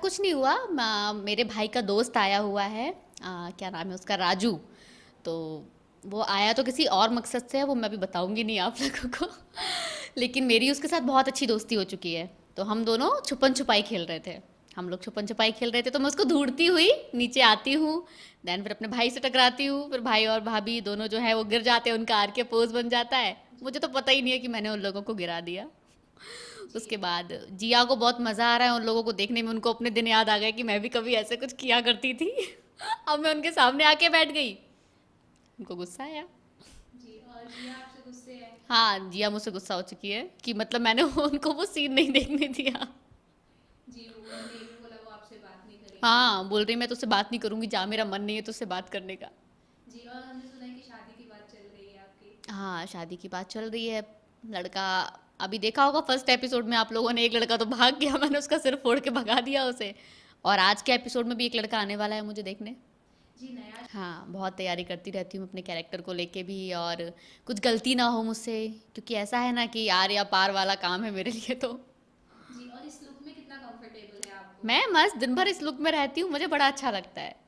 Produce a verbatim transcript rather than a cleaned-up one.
कुछ नहीं हुआ। म- मेरे भाई का दोस्त आया हुआ है, आ, क्या नाम है उसका, राजू। तो वो आया तो किसी और मकसद से है, वो मैं अभी बताऊंगी नहीं आप लोगों को। लेकिन मेरी उसके साथ बहुत अच्छी दोस्ती हो चुकी है। तो हम दोनों छुपन छुपाई खेल रहे थे। हम लोग छुपन छुपाई खेल रहे थे तो मैं उसको ढूंढती हुई नीचे आती हूँ। देन फिर अपने भाई से टकराती हूँ, फिर भाई और भाभी दोनों जो है वो गिर जाते हैं, उनका आर के पोज बन जाता है। मुझे तो पता ही नहीं है कि मैंने उन लोगों को गिरा दिया। जी। उसके बाद जिया को बहुत मज़ा आ रहा है उन लोगों को देखने में, उनको अपने दिन याद आ गए कि मैं भी कभी ऐसे कुछ किया करती थी। अब मैं उनके सामने आके बैठ गई। उनको गुस्सा आया। जी, और जिया आपसे गुस्से है? हाँ, जिया मुझसे गुस्सा हो चुकी है कि मतलब मैंने उनको वो सीन नहीं देखने दिया। जी, वो उन्होंने ये भी बोला वो आपसे बात नहीं करेंगी। हाँ, बोल रही मैं तुझसे बात नहीं करूंगी, जा, मेरा मन नहीं है तुझसे बात करने का। जी, और हमने सुना है कि शादी की बात चल रही है आपकी। हाँ, शादी की बात चल रही है। लड़का, अभी देखा होगा फर्स्ट एपिसोड में आप लोगों ने, एक लड़का तो भाग गया, मैंने उसका सिर फोड़ के भगा दिया उसे। और आज के एपिसोड में भी एक लड़का आने वाला है मुझे देखने। जी, नया। हाँ, बहुत तैयारी करती रहती हूँ अपने कैरेक्टर को लेके भी, और कुछ गलती ना हो मुझसे, क्योंकि ऐसा है ना कि यार या पार वाला काम है मेरे लिए तो। जी, और इस लुक में कितना कंफर्टेबल है आपको? मैं मस्त दिन भर इस लुक में रहती हूँ, मुझे बड़ा अच्छा लगता है।